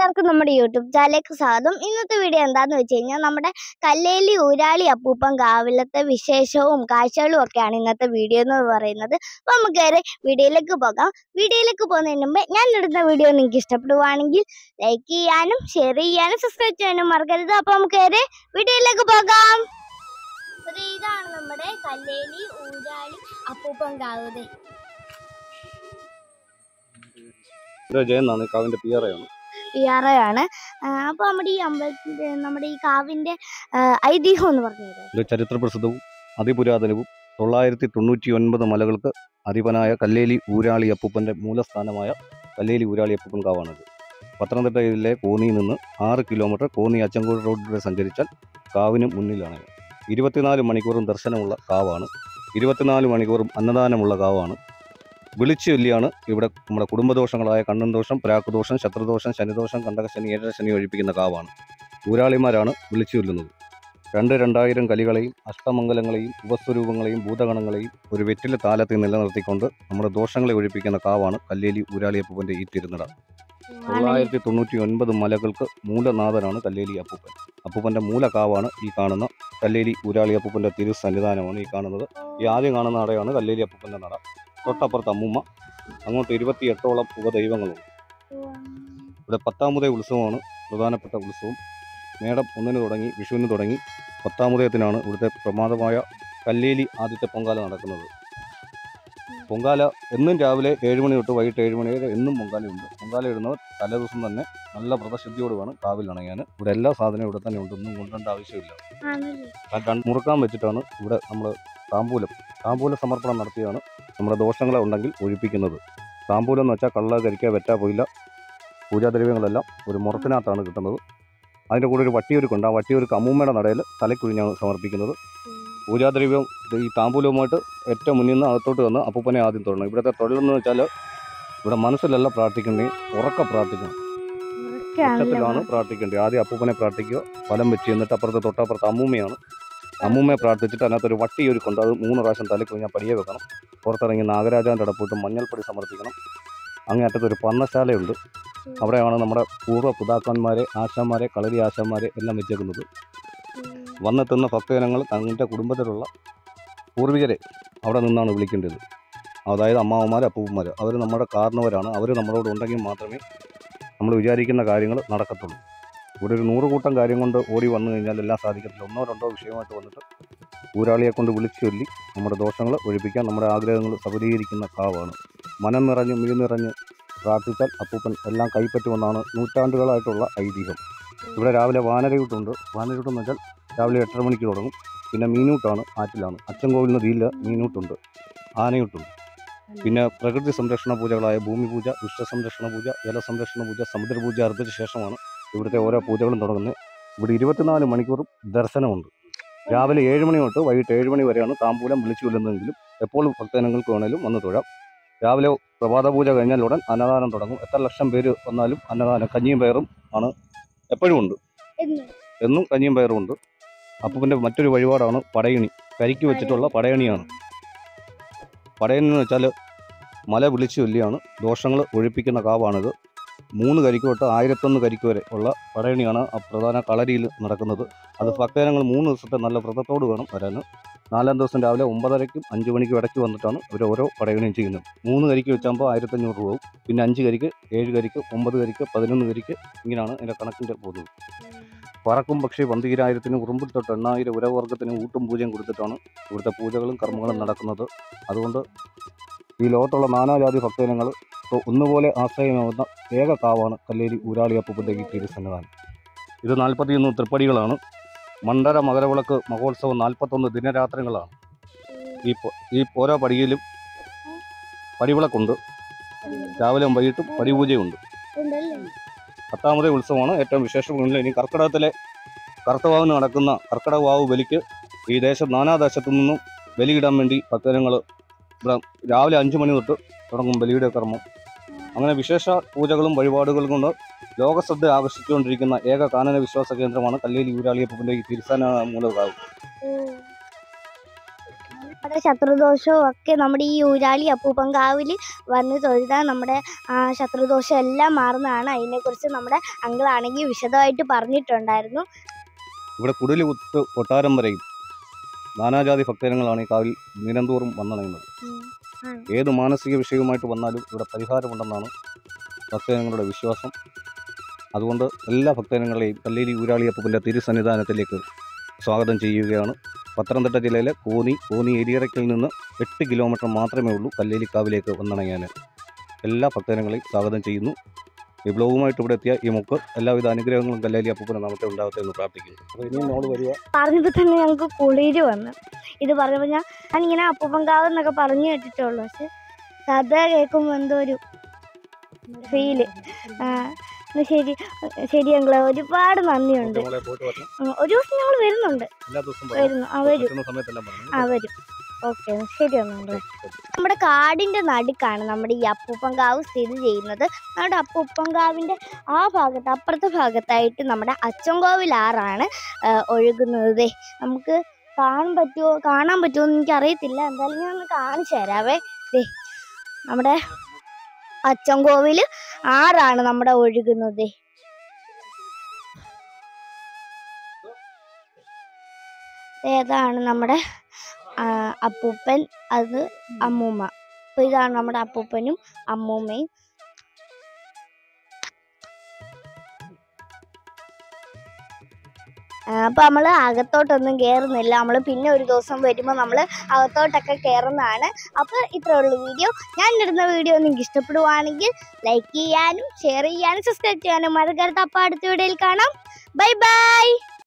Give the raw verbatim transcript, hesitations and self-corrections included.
എല്ലാവർക്കും നമ്മുടെ യൂട്യൂബ് ചാനലിലേക്ക് സ്വാഗതം. ഇന്നത്തെ വീഡിയോ എന്താണെന്ന് വെച്ച് കഴിഞ്ഞാൽ നമ്മുടെ കല്ലേലി ഊരാളി അപ്പൂപ്പൻ കാവിലത്തെ വിശേഷവും കാഴ്ചകളും ഒക്കെയാണ് ഇന്നത്തെ വീഡിയോ എന്ന് പറയുന്നത്. അപ്പോൾ നമുക്ക് കയറി വീഡിയോയിലേക്ക് പോകാം. വീഡിയോയിലേക്ക് പോകുന്നതിന് മുമ്പ് ഞാൻ ഇടുന്ന വീഡിയോ നിങ്ങൾക്ക് ഇഷ്ടപ്പെടുവാണെങ്കിൽ ലൈക്ക് ചെയ്യാനും ഷെയർ ചെയ്യാനും സബ്സ്ക്രൈബ് ചെയ്യാനും മറക്കരുത്. അപ്പോൾ നമുക്ക് കയറി വീഡിയോയിലേക്ക് പോകാം. ഇതാണ് നമ്മുടെ കല്ലേലി ഊരാളി അപ്പൂപ്പൻ കാവ്. കാവിന്റെ പിയാറയാണ് പിയാറയാണ് അപ്പോൾ നമ്മുടെ ഈ അമ്പലത്തിന്റെ നമ്മുടെ ഈ കാവിന്റെ ഐതിഹ്യം എന്ന് പറഞ്ഞത് ചരിത്ര പ്രസിദ്ധവും അതിപുരാതനവും തൊള്ളായിരത്തി തൊണ്ണൂറ്റി ഒൻപത് മലകൾക്ക് അധിപനായ കല്ലേലി ഊരാളി അപ്പൂപ്പന്റെ മൂലസ്ഥാനമായ കല്ലേലി ഊരാളി അപ്പൂപ്പൻ കാവാണിത്. പത്തനംതിട്ട ജില്ലയിലെ കോന്നിയിൽ നിന്ന് ആറ് കിലോമീറ്റർ കോന്നി അച്ചൻകോട് റോഡിലൂടെ സഞ്ചരിച്ചാൽ കാവിന് മുന്നിലാണ്. ഇരുപത്തിനാല് മണിക്കൂറും ദർശനമുള്ള കാവാണ്. ഇരുപത്തിനാല് മണിക്കൂറും അന്നദാനമുള്ള കാവാണ്. വിളിച്ചു ചൊല്ലിയാണ് ഇവിടെ നമ്മുടെ കുടുംബദോഷങ്ങളായ കണ്ണൻ ദോഷം, പ്രാക്കുദോഷം, ശത്രുദോഷം, ശനിദോഷം, കണ്ടകശനി, ഏഴരശനി ഒഴിപ്പിക്കുന്ന കാവാണ്. ഊരാളിമാരാണ് വിളിച്ചു ചൊല്ലുന്നത്. രണ്ട് രണ്ടായിരം കലികളെയും അഷ്ടമംഗലങ്ങളെയും ഉപസ്വരൂപങ്ങളെയും ഭൂതഗണങ്ങളെയും ഒരു വെറ്റില താലത്തിൽ നിലനിർത്തിക്കൊണ്ട് നമ്മുടെ ദോഷങ്ങളെ ഒഴിപ്പിക്കുന്ന കാവാണ് കല്ലേലി ഊരാളി അപ്പൂപ്പന്റെ ഈ തിരുനട. തൊള്ളായിരത്തി തൊണ്ണൂറ്റി ഒൻപത് മലകൾക്ക് മൂലനാഥനാണ് കല്ലേലി അപ്പൂപ്പൻ. അപ്പൂപ്പന്റെ മൂലകാവാണ് ഈ കാണുന്ന കല്ലേലി ഊരാളി അപ്പൂപ്പന്റെ തിരു സന്നിധാനമാണ് ഈ കാണുന്നത്. ഈ ആദ്യം കാണുന്ന നടയാണ് കല്ലേലി അപ്പൂപ്പന്റെ നട. തൊട്ടപ്പുറത്ത് അമ്മൂമ്മ, അങ്ങോട്ട് ഇരുപത്തി എട്ടോളം ഉപദൈവങ്ങളുണ്ട്. ഇവിടെ പത്താമുദയ ഉത്സവമാണ് പ്രധാനപ്പെട്ട ഉത്സവം. മേടം ഒന്നിന് തുടങ്ങി വിഷുവിന് തുടങ്ങി പത്താമുദയത്തിനാണ് ഇവിടുത്തെ പ്രമാദമായ കല്ലേലി ആദ്യത്തെ പൊങ്കാല നടക്കുന്നത്. പൊങ്കാല എന്നും രാവിലെ ഏഴ് മണി തൊട്ട് വൈകിട്ട് ഏഴ് മണി വരെ എന്നും പൊങ്കാലയുണ്ട്. പൊങ്കാല ഇടുന്നവർ തലേദിവസം തന്നെ നല്ല വ്രതശുദ്ധിയോട് വേണം കാവിൽ അണയാൻ. ഇവിടെ എല്ലാ സാധനവും ഇവിടെ തന്നെ ഉണ്ട്, ഒന്നും കൊണ്ടുവരേണ്ട ആവശ്യമില്ല. മുറുക്കാൻ വെച്ചിട്ടാണ് ഇവിടെ നമ്മൾ താമ്പൂലം താമ്പൂല സമർപ്പണം നടത്തിയാണ് നമ്മുടെ ദോഷങ്ങളെ ഉണ്ടെങ്കിൽ ഒഴിപ്പിക്കുന്നത്. താമ്പൂലം എന്ന് വെച്ചാൽ കള്ള, കരിക്ക, വെറ്റ, പൊയില പൂജാദ്രവ്യങ്ങളെല്ലാം ഒരു മുറത്തിനകത്താണ് കിട്ടുന്നത്. അതിൻ്റെ കൂടെ ഒരു വട്ടിയൊരുക്കുണ്ട്. ആ വട്ടിയൊരുക്ക് അമ്മൂമ്മയുടെ നടയിൽ തലക്കുഴിഞ്ഞാണ് സമർപ്പിക്കുന്നത്. പൂജാദ്രവ്യം ഈ താമ്പൂലവുമായിട്ട് ഏറ്റവും മുന്നിൽ നിന്ന് അകത്തോട്ട് വന്ന് അപ്പൂപ്പനെ ആദ്യം തൊടണം. ഇവിടുത്തെ തൊഴിലെന്ന് വെച്ചാൽ ഇവിടെ മനസ്സിലല്ല പ്രാർത്ഥിക്കേണ്ടത്, ഉറക്ക പ്രാർത്ഥിക്കണം. ഉച്ചത്തിലാണ് പ്രാർത്ഥിക്കേണ്ടത്. ആദ്യം അപ്പൂപ്പനെ പ്രാർത്ഥിക്കുക, ഫലം വെച്ച് എന്നിട്ട് അപ്പുറത്തെ തൊട്ടപ്പുറത്ത് അമ്മൂമ്മയാണ്. അമ്മൂമ്മയെ പ്രാർത്ഥിച്ചിട്ട് അതിനകത്തൊരു വട്ടിയൊരുക്കുണ്ട്. അത് മൂന്ന് പ്രാവശ്യം തലക്കുഴിഞ്ഞാൽ പടിയെ വെക്കണം. പുറത്തിറങ്ങി നാഗരാജാവിൻ്റെ ഇടപോയിട്ട് മഞ്ഞൾപ്പൊടി സമർപ്പിക്കണം. അങ്ങേറ്റത്തൊരു പർണ്ണശാലയുണ്ട്. അവിടെയാണ് നമ്മുടെ പൂർവ്വ പിതാക്കന്മാരെ, ആശാന്മാരെ, കളരി ആശാന്മാരെ എല്ലാം വെച്ചേക്കുന്നത്. വന്നെത്തുന്ന ഭക്തജനങ്ങൾ തങ്ങളുടെ കുടുംബത്തിലുള്ള പൂർവികരെ അവിടെ നിന്നാണ് വിളിക്കേണ്ടത്. അതായത് അമ്മാവന്മാർ, അപ്പൂപ്പന്മാർ, അവർ നമ്മുടെ കാരണവരാണ്. അവർ നമ്മളോട് ഉണ്ടെങ്കിൽ മാത്രമേ നമ്മൾ വിചാരിക്കുന്ന കാര്യങ്ങൾ നടക്കത്തുള്ളൂ. ഇവിടെ ഒരു നൂറ് കൂട്ടം കാര്യം കൊണ്ട് ഓടി വന്നു കഴിഞ്ഞാൽ എല്ലാം സാധിക്കത്തില്ല. ഒന്നോ രണ്ടോ വിഷയമായിട്ട് വന്നിട്ട് ഊരാളിയെ കൊണ്ട് വിളിച്ചു ചൊല്ലി നമ്മുടെ ദോഷങ്ങൾ ഒഴിപ്പിക്കാൻ, നമ്മുടെ ആഗ്രഹങ്ങൾ സഫലീകരിക്കുന്ന കാവാണ്. മനം നിറഞ്ഞ് മിഴി നിറഞ്ഞ് പ്രാർത്ഥിച്ചാൽ അപ്പൂപ്പൻ എല്ലാം കൈപ്പറ്റുമെന്നാണ് നൂറ്റാണ്ടുകളായിട്ടുള്ള ഐതിഹ്യം. ഇവിടെ രാവിലെ വാനരയൂട്ടുണ്ട്. വാനരയൂട്ടെന്ന് വെച്ചാൽ രാവിലെ എട്ടര മണിക്ക് തുടങ്ങും. പിന്നെ മീനൂട്ടാണ്, ആറ്റിലാണ്. അച്ചൻകോവിൽ നദിയിൽ മീനൂട്ടുണ്ട്, ആനയൂട്ടുണ്ട്. പിന്നെ പ്രകൃതി സംരക്ഷണ പൂജകളായ ഭൂമി പൂജ, ദുഷ്ടസംരക്ഷണ പൂജ, ജലസംരക്ഷണ പൂജ, സമുദ്രപൂജ അർപ്പിച്ച ശേഷമാണ് ഇവിടുത്തെ ഓരോ പൂജകളും തുടങ്ങുന്നത്. ഇവിടെ ഇരുപത്തിനാല് മണിക്കൂറും ദർശനമുണ്ട്. രാവിലെ ഏഴ് മണി തൊട്ട് വൈകിട്ട് ഏഴ് മണി വരെയാണ് താമ്പൂലം വിളിച്ചു കൊല്ലുന്നതെങ്കിലും എപ്പോഴും ഭക്തജനങ്ങൾക്ക് വേണേലും വന്ന് തൊഴാം. രാവിലെ പ്രഭാത പൂജ കഴിഞ്ഞാൽ ഉടൻ അന്നദാനം തുടങ്ങും. എത്ര ലക്ഷം പേര് വന്നാലും അന്നദാനം കഞ്ഞിയും പയറും ആണ് എപ്പോഴും ഉണ്ട്. എന്നും കഞ്ഞിയും പയറും ഉണ്ട്. അപ്പൂപ്പൻ്റെ മറ്റൊരു വഴിപാടാണ് പടയണി. കരിക്ക് വെച്ചിട്ടുള്ള പടയണിയാണ്. പടയണി എന്ന് വെച്ചാൽ മല വിളിച്ചു ചൊല്ലിയാണ് ദോഷങ്ങൾ ഒഴിപ്പിക്കുന്ന കാവാണിത്. മൂന്ന് കരിക്ക് തൊട്ട് ആയിരത്തൊന്ന് കരിക്ക് വരെ ഉള്ള പടയണിയാണ് ആ പ്രധാന കളരിയിൽ നടക്കുന്നത്. അത് ഭക്തജനങ്ങൾ മൂന്ന് ദിവസത്തെ നല്ല വ്രതത്തോട് വേണം വരാൻ. നാലാം ദിവസം രാവിലെ ഒമ്പതരയ്ക്കും അഞ്ച് മണിക്കും ഇടയ്ക്ക് വന്നിട്ടാണ് ഇവർ ഓരോ പടയണിയും ചെയ്യുന്നത്. മൂന്ന് കരിക്ക് വെച്ചാകുമ്പോൾ ആയിരത്തഞ്ഞൂറ് രൂപ. പിന്നെ അഞ്ച് കരിക്ക്, ഏഴ് കരിക്ക്, ഒമ്പത് കരിക്ക്, പതിനൊന്ന് കരിക്ക്, ഇങ്ങനെയാണ് ഇതിൻ്റെ കണക്കിൻ്റെ പോകുന്നത്. പറക്കും പക്ഷി പന്തീരായിരത്തിനും ഉറുമ്പിൽ തൊട്ട് എണ്ണായിരം ഉരവർഗത്തിനും ഊട്ടും പൂജയും കൊടുത്തിട്ടാണ് ഇവിടുത്തെ പൂജകളും കർമ്മങ്ങളും നടക്കുന്നത്. അതുകൊണ്ട് ഈ ലോകത്തുള്ള നാനാജാതി ഭക്തജനങ്ങൾ ഒന്നുപോലെ ആശ്രയമാവുന്ന ഏക കാവാണ് കല്ലേലി ഊരാളി അപ്പൂപ്പൻ്റെ ഈ തിരുസന്നിധാനം. ഇത് നാൽപ്പത്തിയൊന്ന് തൃപ്പടികളാണ്. മണ്ഡല മകരവിളക്ക് മഹോത്സവം നാൽപ്പത്തൊന്ന് ദിനരാത്രങ്ങളാണ്. ഈ ഈ ഓരോ പടിയിലും പടിവിളക്കുണ്ട്. രാവിലെ വൈകിട്ടും പടിപൂജയുണ്ട്. പത്താമത്തെ ഉത്സവമാണ് ഏറ്റവും വിശേഷമുള്ള. ഇനി കർക്കിടകത്തിലെ കർത്തവാവിന് നടക്കുന്ന കർക്കിടക വാവ് ബലിക്ക് ഈ ദേശം നാനാദേശത്തു നിന്നും ബലിയിടാൻ വേണ്ടി ഭക്തജനങ്ങൾ ഇവിടെ രാവിലെ അഞ്ച് മണി തൊട്ട് തുടങ്ങും ബലിയുടെ കർമ്മം. അങ്ങനെ വിശേഷ പൂജകളും വഴിപാടുകളും കൊണ്ട് ലോകശ്രദ്ധ ആകർഷിച്ചുകൊണ്ടിരിക്കുന്ന ഏക കാനന വിശ്വാസ കേന്ദ്രമാണ് കല്ലേലി ഊരാളി അപ്പൂപ്പൻ്റെ ഈ തിരുസന്നിധാന മൂലകാവ്. നമ്മുടെ ശത്രുദോഷവും ഒക്കെ നമ്മുടെ ഈ ഊരാളി അപ്പൂപ്പൻകാവിൽ വന്ന് തൊഴുതാൽ നമ്മുടെ ശത്രുദോഷം എല്ലാം മാറുന്നതാണ്. അതിനെക്കുറിച്ച് നമ്മുടെ അങ്കിളാണെങ്കിൽ വിശദമായിട്ട് പറഞ്ഞിട്ടുണ്ടായിരുന്നു. ഇവിടെ കുടില് കുത്ത് കൊട്ടാരം വരെയും നാനാജാതി ഭക്തജനങ്ങളാണ് ഈ കാവിൽ ദിനംതോറും വന്നണയുന്നത്. ഏത് മാനസിക വിഷയവുമായിട്ട് വന്നാലും ഇവിടെ പരിഹാരമുണ്ടെന്നാണ് ഭക്തജനങ്ങളുടെ വിശ്വാസം. അതുകൊണ്ട് എല്ലാ ഭക്തജനങ്ങളെയും കല്ലേലി ഊരാളി അപ്പൂപ്പൻ്റെ തിരുസന്നിധാനത്തിലേക്ക് സ്വാഗതം ചെയ്യുകയാണ്. പത്തനംതിട്ട ജില്ലയിലെ കോന്നി കോന്നി ഏരിയറയ്ക്കിൽ നിന്ന് എട്ട് കിലോമീറ്റർ മാത്രമേ ഉള്ളൂ കല്ലേലിക്കാവിലേക്ക് വന്നണയാൻ. എല്ലാ ഭക്തജനങ്ങളെയും സ്വാഗതം ചെയ്യുന്നു. വിപ്ലവവുമായിട്ട് ഇവിടെ എത്തിയ ഈ മുക്ക് എല്ലാവിധ അനുഗ്രഹങ്ങളും കല്ലേലി അപ്പൂപ്പനെ നമുക്ക് ഉണ്ടാവട്ടെ എന്ന് പ്രാർത്ഥിക്കുന്നു. അപ്പോൾ ഇനിയും നമ്മൾ വരിക. പറഞ്ഞപ്പോൾ തന്നെ ഞങ്ങൾക്ക് കുളിര് വന്നു. ഇത് പറഞ്ഞപ്പോൾ ഞാൻ ഞാനിങ്ങനെ അപ്പൂപ്പൻകാവ് എന്നൊക്കെ പറഞ്ഞു കേട്ടിട്ടുള്ളൂ. പക്ഷെ കഥ കേൾക്കുമ്പോൾ എന്തോ ഒരു ഫീല്. ശരി ശരി അങ്കിളെ, ഒരുപാട് നന്ദിയുണ്ട്. ഒരു ദിവസം ഞങ്ങൾ വരുന്നുണ്ട് വരുന്നു ആ വരും ആ വരും ഓക്കെ ശരി ഒന്നുണ്ട്. നമ്മുടെ കാടിന്റെ നടുക്കാണ് നമ്മുടെ ഈ അപ്പൂപ്പൻകാവ് സ്ഥിതി ചെയ്യുന്നത്. നമ്മുടെ അപ്പൂപ്പൻകാവിന്റെ ആ ഭാഗത്ത് അപ്പുറത്തെ ഭാഗത്തായിട്ട് നമ്മുടെ അച്ചൻകോവിൽ ആറാണ് ഒഴുകുന്നത്. നമുക്ക് കാണാൻ പറ്റുമോ കാണാൻ പറ്റുമോ എന്ന് എനിക്കറിയത്തില്ല. എന്തായാലും ഞാൻ ഒന്ന് കാണിച്ചു തരാവേ. ദേ നമ്മുടെ അച്ചൻകോവിൽ ആറാണ് നമ്മുടെ ഒഴുകുന്നത്. ഏതാണ് നമ്മുടെ അപ്പൂപ്പൻ, അത് അമ്മൂമ്മ. അപ്പൊ ഇതാണ് നമ്മുടെ അപ്പൂപ്പനും അമ്മൂമ്മയും. അപ്പൊ നമ്മള് അകത്തോട്ടൊന്നും കയറുന്നില്ല. നമ്മൾ പിന്നെ ഒരു ദിവസം വരുമ്പോൾ നമ്മൾ അകത്തോട്ടൊക്കെ കയറുന്നതാണ്. അപ്പൊ ഇത്രേ ഉള്ളൂ വീഡിയോ. ഞാൻ ഇടുന്ന വീഡിയോ നിങ്ങൾക്ക് ഇഷ്ടപ്പെടുവാണെങ്കിൽ ലൈക്ക് ചെയ്യാനും ഷെയർ ചെയ്യാനും സബ്സ്ക്രൈബ് ചെയ്യാനും മറക്കരുത്. അപ്പൊ അടുത്ത വീഡിയോയിൽ കാണാം. Bye by.